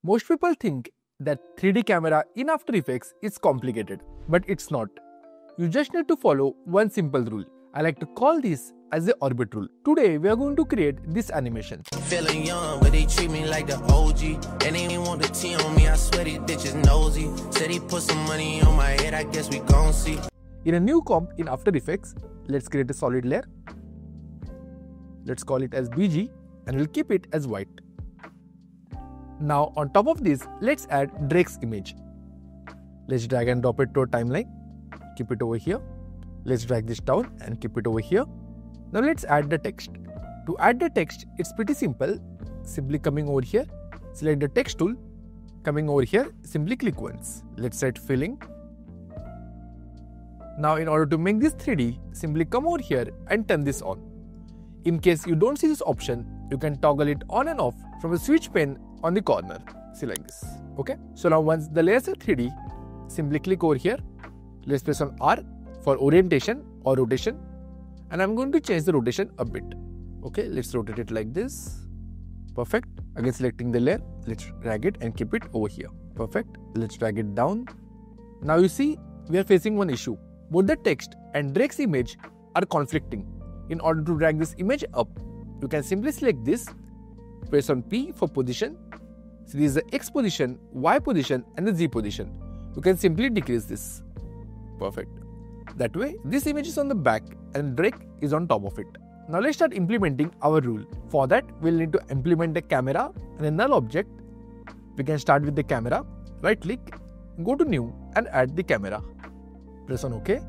Most people think that 3D camera in After Effects is complicated, but it's not. You just need to follow one simple rule. I like to call this as the orbit rule. Today we are going to create this animation. Feeling young, but they treat me like the OG. And they want the T on me, I swear these bitches nosy. Said he put some money on my head, I guess we gon' see. In a new comp in After Effects, let's create a solid layer. Let's call it as BG and we'll keep it as white. Now on top of this, let's add Drake's image. Let's drag and drop it to a timeline. Keep it over here. Let's drag this down and keep it over here. Now let's add the text. To add the text, it's pretty simple. Simply coming over here, select the text tool. Coming over here, simply click once. Let's set filling. Now in order to make this 3D, simply come over here and turn this on. In case you don't see this option, you can toggle it on and off from the switch pane on the corner. See like this. Okay. So now once the layers are 3D, simply click over here. Let's press on R for orientation or rotation. And I'm going to change the rotation a bit. Okay. Let's rotate it like this. Perfect. Again selecting the layer. Let's drag it and keep it over here. Perfect. Let's drag it down. Now you see we are facing one issue. Both the text and Drake's image are conflicting. In order to drag this image up, you can simply select this. Press on P for position. So this is the X position, Y position and the Z position. You can simply decrease this. Perfect. That way, this image is on the back and Drake is on top of it. Now let's start implementing our rule. For that, we'll need to implement the camera and a null object. We can start with the camera. Right click, go to new and add the camera. Press on OK.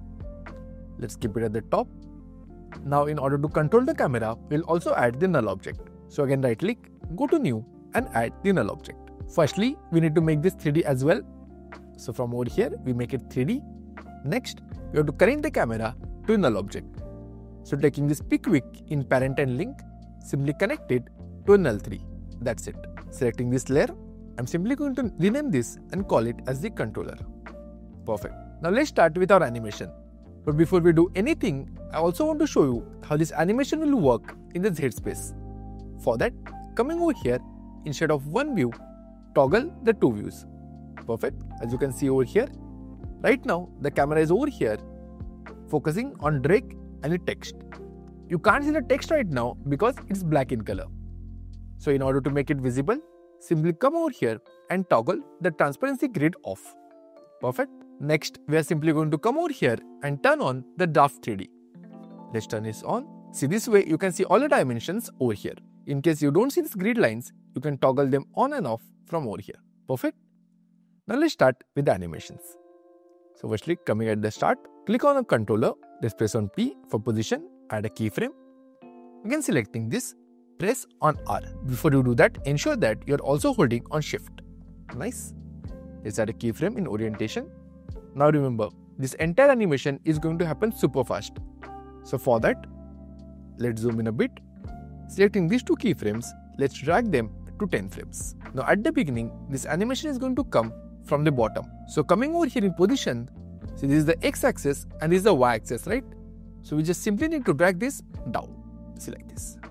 Let's keep it at the top. Now in order to control the camera, we'll also add the null object. So again right click, go to new and add the null object. Firstly, we need to make this 3D as well. So from over here, we make it 3D. Next, we have to connect the camera to a null object. So taking this pick in parent and link, simply connect it to a null 3. That's it. Selecting this layer, I'm simply going to rename this and call it as the controller. Perfect. Now let's start with our animation. But before we do anything, I also want to show you how this animation will work in the Z space. For that, coming over here, instead of one view, toggle the two views. Perfect. As you can see over here, right now the camera is over here, focusing on Drake and the text. You can't see the text right now because it's black in color. So in order to make it visible, simply come over here and toggle the transparency grid off. Perfect. Next, we are simply going to come over here and turn on the draft 3D. Let's turn this on. See, this way you can see all the dimensions over here. In case you don't see these grid lines, you can toggle them on and off from over here. Perfect. Now let's start with the animations. So firstly, coming at the start, click on a controller. Let's press on P for position, add a keyframe. Again selecting this, press on R. Before you do that, ensure that you are also holding on Shift. Nice. Let's add a keyframe in orientation. Now remember, this entire animation is going to happen super fast. So for that, let's zoom in a bit. Selecting these two keyframes, let's drag them to 10 frames. Now at the beginning, this animation is going to come from the bottom. So coming over here in position, see this is the X-axis and this is the Y-axis, right? So we just simply need to drag this down. See like this.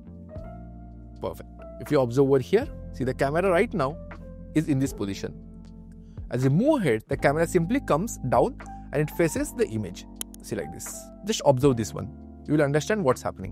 Perfect. If you observe over here, see the camera right now is in this position. As you move ahead, the camera simply comes down and it faces the image. See like this. Just observe this one. You will understand what's happening.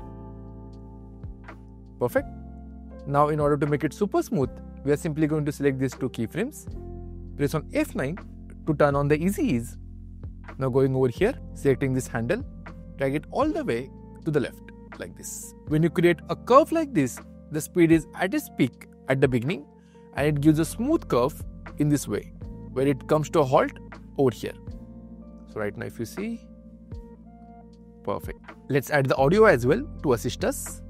Perfect. Now in order to make it super smooth, we are simply going to select these two keyframes. Press on F9 to turn on the easy ease. Now going over here, selecting this handle, drag it all the way to the left like this. When you create a curve like this, the speed is at its peak at the beginning and it gives a smooth curve in this way, where it comes to a halt over here. So right now if you see, perfect. Let's add the audio as well to assist us.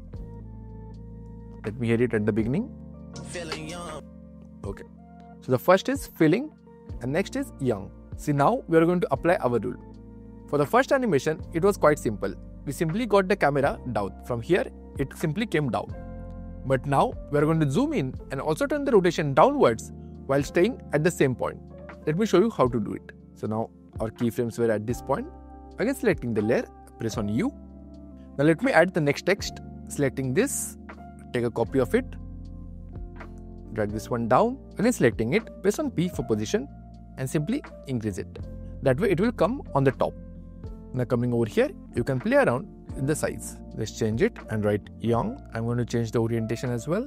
Let me hear it at the beginning. Okay. So the first is feeling and next is young. See, now we are going to apply our rule. For the first animation, it was quite simple. We simply got the camera down. From here, it simply came down. But now we are going to zoom in and also turn the rotation downwards while staying at the same point. Let me show you how to do it. So now our keyframes were at this point. Again selecting the layer, press on U. Now let me add the next text. Selecting this, take a copy of it. drag this one down and then selecting it, press on P for position and simply increase it. That way it will come on the top. Now coming over here, you can play around with the size. Let's change it and write young. I'm going to change the orientation as well.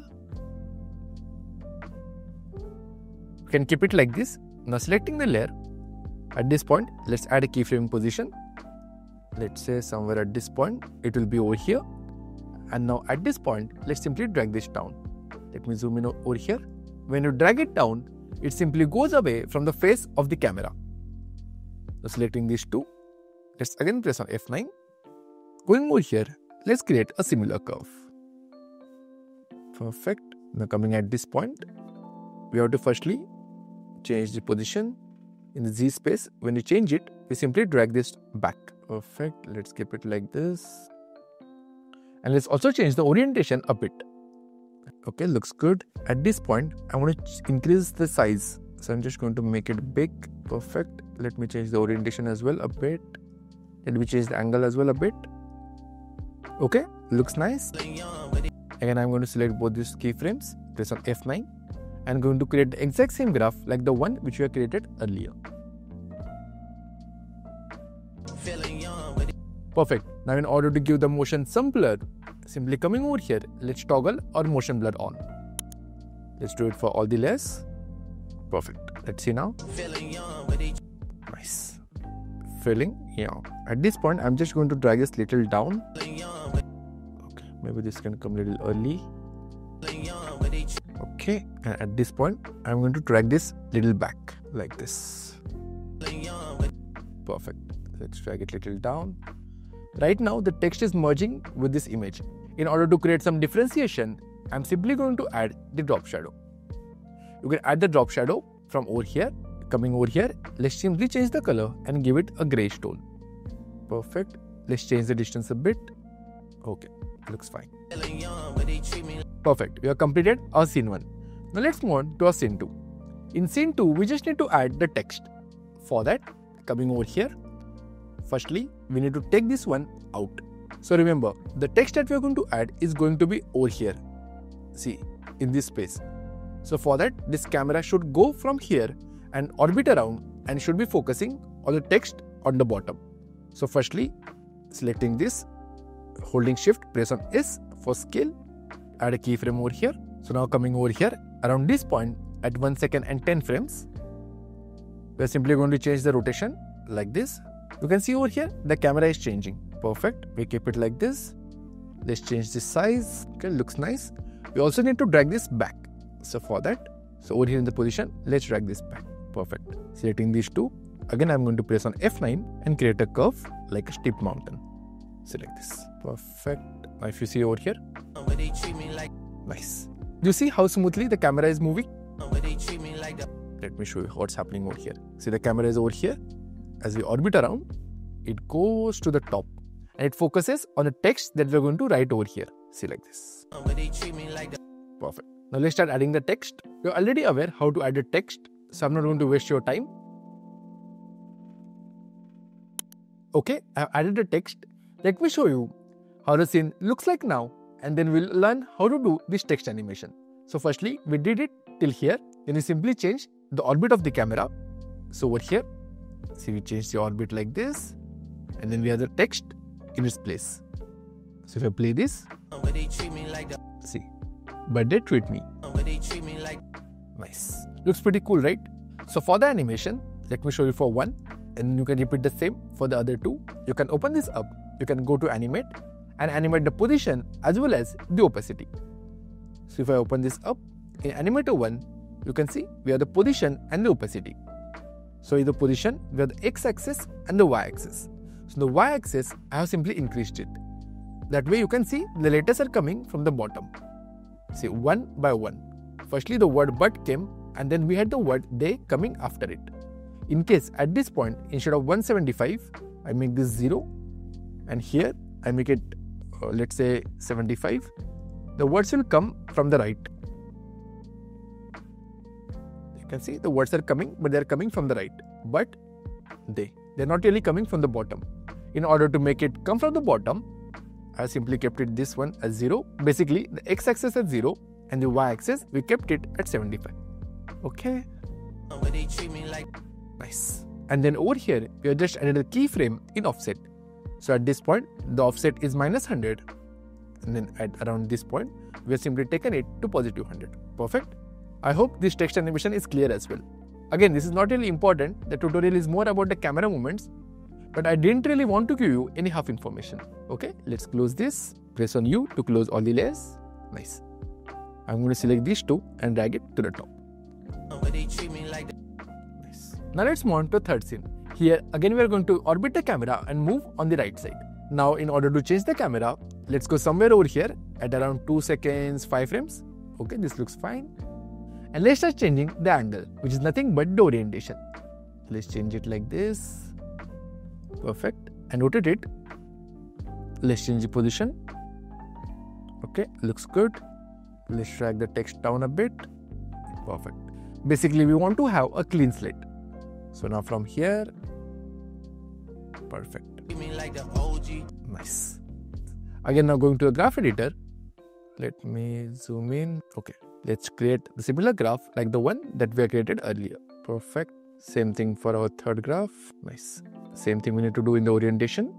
You can keep it like this. Now selecting the layer. At this point, let's add a keyframe position. Let's say somewhere at this point, it will be over here. And now at this point, let's simply drag this down. Let me zoom in over here. When you drag it down, it simply goes away from the face of the camera. So selecting these two, let's again press on F9. Going over here, let's create a similar curve. Perfect. Now coming at this point, we have to firstly change the position in the Z space. When you change it, we simply drag this back. Perfect. Let's keep it like this. And let's also change the orientation a bit. Okay, looks good. At this point, I want to increase the size. So I'm just going to make it big. Perfect. Let me change the orientation as well a bit. Let me change the angle as well a bit. Okay, looks nice. Again, I'm going to select both these keyframes. Press on F9. I'm going to create the exact same graph like the one which we have created earlier. Perfect. Now in order to give the motion some blur, simply coming over here, let's toggle our motion blur on. Let's do it for all the layers. Perfect. Let's see now. Nice. Feeling young. At this point, I'm just going to drag this little down. Okay, maybe this can come a little early. Okay, and at this point, I'm going to drag this little back like this. Perfect. Let's drag it little down. Right now, the text is merging with this image. In order to create some differentiation, I'm simply going to add the drop shadow. You can add the drop shadow from over here. Coming over here, let's simply change the color and give it a grayish tone. Perfect. Let's change the distance a bit. Okay, looks fine. Perfect. We have completed our scene 1. Now let's move on to our scene 2. In scene 2, we just need to add the text. For that, coming over here, firstly, we need to take this one out. So remember, the text that we are going to add is going to be over here. See, in this space. So for that, this camera should go from here and orbit around and should be focusing on the text on the bottom. So firstly, selecting this, holding shift, press on S for scale, add a keyframe over here. So now coming over here, around this point at 1 second and 10 frames, we are simply going to change the rotation like this. You can see over here, the camera is changing. Perfect. We keep it like this. Let's change the size. Okay, looks nice. We also need to drag this back. So for that, so over here in the position, let's drag this back. Perfect. Selecting these two. Again, I'm going to press on F9 and create a curve like a steep mountain. Select this. Perfect. Now if you see over here, nice. Do you see how smoothly the camera is moving? Let me show you what's happening over here. See, the camera is over here. As we orbit around, it goes to the top and it focuses on the text that we're going to write over here. See, like this. Perfect. Now let's start adding the text. You're already aware how to add the text, so I'm not going to waste your time. Okay, I've added the text. Let me show you how the scene looks like now, and then we'll learn how to do this text animation. So firstly, we did it till here. Then we simply change the orbit of the camera. So over here, see, we change the orbit like this, and then we have the text in its place. So if I play this, see, but they treat me. Nice. Looks pretty cool, right? So for the animation, let me show you for one, and you can repeat the same for the other two. You can open this up, you can go to animate and animate the position as well as the opacity. So if I open this up, in animator 1, you can see we have the position and the opacity. So in the position, we have the x-axis and the y-axis. So the y-axis, I have simply increased it. That way you can see the letters are coming from the bottom. See, one by one. Firstly, the word but came, and then we had the word they coming after it. In case at this point, instead of 175, I make this 0, and here I make it, let's say 75. The words will come from the right. You can see the words are coming, but they are coming from the right. But they're not really coming from the bottom. In order to make it come from the bottom, I simply kept it this one as 0. Basically, the x-axis at 0 and the y-axis we kept it at 75. Okay. But they treat me like Nice. And then over here, we have just added a keyframe in offset. So at this point, the offset is -100. And then at around this point, we have simply taken it to +100. Perfect. I hope this text animation is clear as well. Again, this is not really important. The tutorial is more about the camera movements. But I didn't really want to give you any half information. Okay, let's close this. Press on U to close all the layers. Nice. I'm going to select these two and drag it to the top. but they treat me like Nice. Now let's move on to the third scene. Here again we are going to orbit the camera and move on the right side. Now in order to change the camera, let's go somewhere over here at around 2 seconds, 5 frames. Okay, this looks fine. And let's start changing the angle, which is nothing but the orientation. Let's change it like this. Perfect. And rotate it. Let's change the position. Okay, looks good. Let's drag the text down a bit. Perfect. Basically, we want to have a clean slate. So now from here, perfect. treat me like the OG. Nice. Again, now going to a graph editor. Let me zoom in. Okay, let's create the similar graph like the one that we created earlier. Perfect. Same thing for our third graph. Nice. Same thing we need to do in the orientation.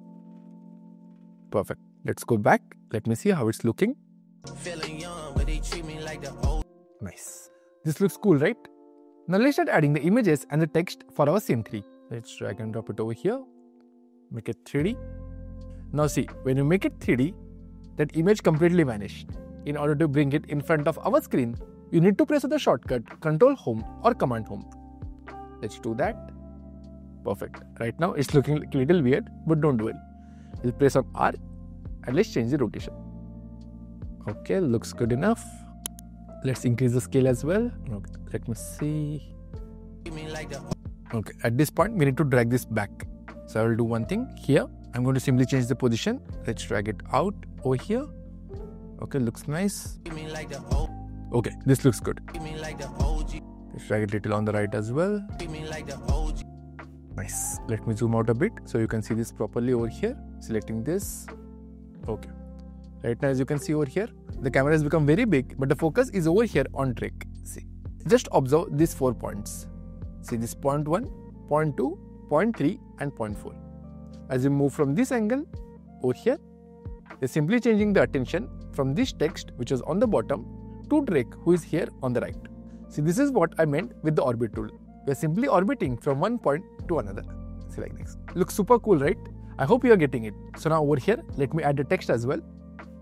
Perfect. Let's go back. Let me see how it's looking. Feeling young, but they treat me like the old. Nice. This looks cool, right? Now let's start adding the images and the text for our scene 3. Let's drag and drop it over here. Make it 3D. Now see, when you make it 3D, that image completely vanished. In order to bring it in front of our screen, you need to press the shortcut Ctrl Home or Command Home. Let's do that. Perfect. Right now it's looking like a little weird, but don't worry. We'll press on R and let's change the rotation. Okay, looks good enough. Let's increase the scale as well. Okay, let me see. Treat me like the Okay, at this point we need to drag this back. So I will do one thing here. I'm going to simply change the position. Let's drag it out over here. Okay, looks nice. treat me like the old. Okay, this looks good. Treat me like the OG. Let's drag it a little on the right as well. Treat me like the OG. Nice. Let me zoom out a bit so you can see this properly over here. Selecting this. Okay. Right now, as you can see over here, the camera has become very big, but the focus is over here on track. See, just observe these 4 points. See this point 1, point 2, point 3 and point 4. As you move from this angle over here, you're simply changing the attention from this text which is on the bottom to Drake who is here on the right. See, this is what I meant with the orbit tool. We are simply orbiting from one point to another. See, like this. Looks super cool, right? I hope you are getting it. So now over here, let me add the text as well.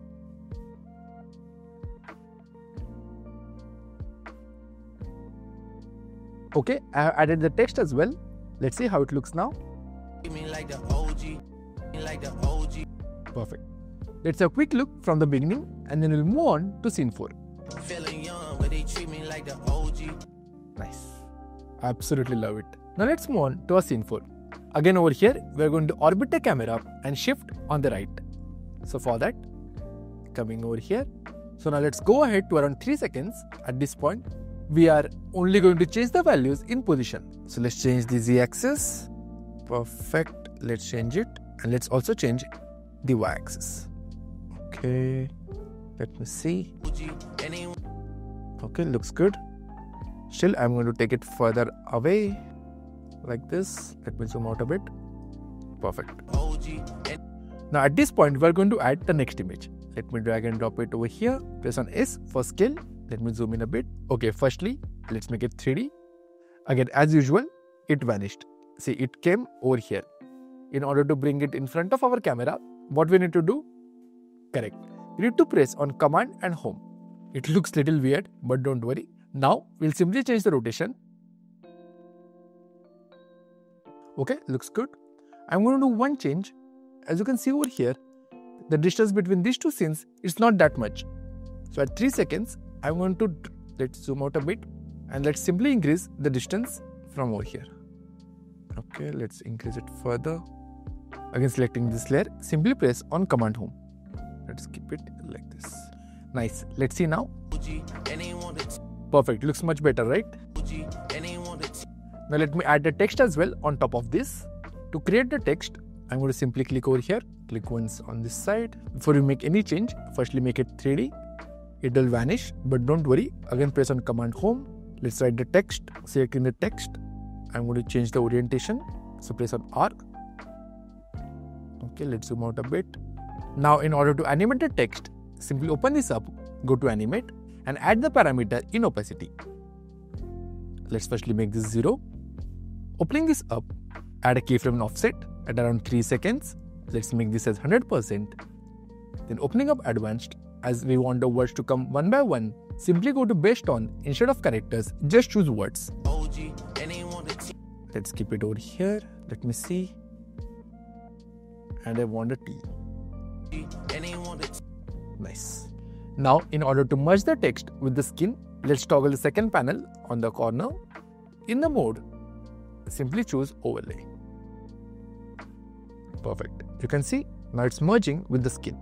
Okay, I have added the text as well. Let's see how it looks now. Treat me like the OG. Like the OG. Perfect. Let's have a quick look from the beginning and then we'll move on to scene 4. Feeling young, but they treat me like the OG. Nice. I absolutely love it. Now let's move on to our scene 4. Again over here, we are going to orbit the camera and shift on the right. So for that, coming over here. So now let's go ahead to around 3 seconds. At this point, we are only going to change the values in position. So let's change the z-axis. Perfect. Let's change it. And let's also change the y-axis. Okay. Let me see. Okay, looks good. Still, I'm going to take it further away. Like this. Let me zoom out a bit. Perfect. Now at this point, we're going to add the next image. Let me drag and drop it over here. Press on S for scale. Let me zoom in a bit. Okay, firstly, let's make it 3D. Again, as usual, it vanished. See, it came over here. In order to bring it in front of our camera, what we need to do? Correct. You need to press on Command and Home. It looks little weird, but don't worry. Now, we'll simply change the rotation. Okay, looks good. I'm going to do one change. As you can see over here, the distance between these two scenes is not that much. So at 3 seconds, I'm going to, let's zoom out a bit and let's simply increase the distance from over here. Okay, let's increase it further. Again, selecting this layer, simply press on Command Home. Let's keep it like this. Nice. Let's see now. Perfect. Looks much better, right? Now let me add the text as well on top of this. To create the text, I'm going to simply click over here. Click once on this side. Before you make any change, firstly make it 3D. it will vanish, but don't worry. Again, press on Command Home. Let's write the text. Selecting the text, I'm going to change the orientation. So press on R. Okay, let's zoom out a bit. Now, in order to animate the text, simply open this up, go to Animate, and add the parameter in opacity. Let's firstly make this 0. Opening this up, add a keyframe offset at around 3 seconds. Let's make this as 100%. Then opening up Advanced, as we want the words to come one by one, simply go to Based On. Instead of characters, just choose words. Let's keep it over here. Let me see. And I want a T. Nice. Now, in order to merge the text with the skin, let's toggle the second panel on the corner. In the mode, simply choose Overlay. Perfect. You can see now it's merging with the skin.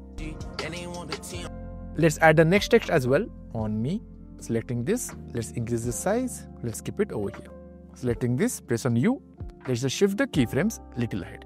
Let's add the next text as well on me. Selecting this, let's increase the size. Let's keep it over here. Selecting this, press on U. Let's just shift the keyframes little ahead.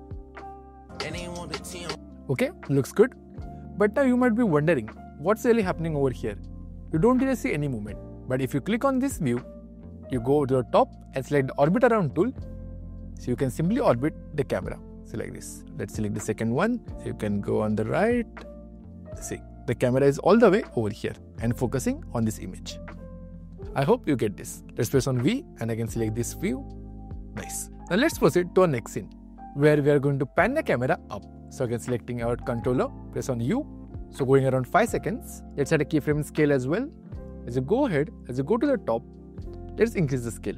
Okay, looks good. But now you might be wondering, what's really happening over here? You don't really see any movement. But if you click on this view, you go to the top and select the Orbit Around tool. So you can simply orbit the camera. So like this. Let's select the second one. So you can go on the right. See, the camera is all the way over here and focusing on this image. I hope you get this. Let's press on V and I can select this view. Nice. Now let's proceed to our next scene, where we are going to pan the camera up. So again, selecting our controller, press on U. So going around 5 seconds. Let's add a keyframe scale as well. As you go ahead, as you go to the top, let's increase the scale.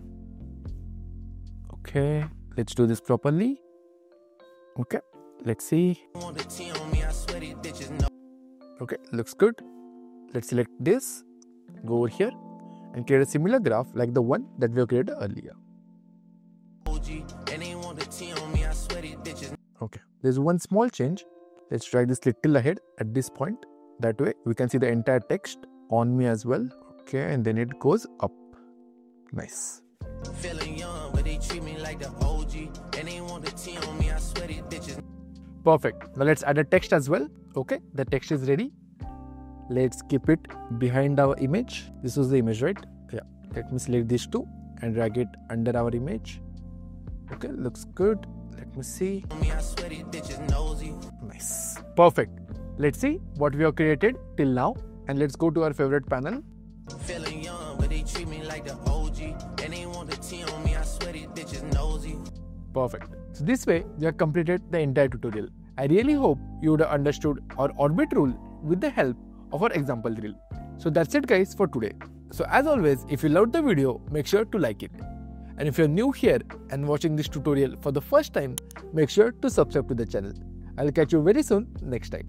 Okay, let's do this properly. Okay, let's see. Okay, looks good. Let's select this, go over here and create a similar graph like the one that we have created earlier. Okay, there's one small change. Let's drag this little ahead at this point. That way we can see the entire text on me as well. Okay, and then it goes up. Nice. Perfect. Now let's add a text as well. Okay, the text is ready. Let's keep it behind our image. This was the image, right? Yeah. Let me select these two and drag it under our image. Okay, looks good. Let me see. Nice. Perfect. Let's see what we have created till now, and let's go to our favorite panel. Perfect. So this way we have completed the entire tutorial. I really hope you would have understood our orbit rule with the help of our example drill. So that's it guys for today. So as always, if you loved the video, make sure to like it. And if you're new here and watching this tutorial for the first time, make sure to subscribe to the channel. I'll catch you very soon next time.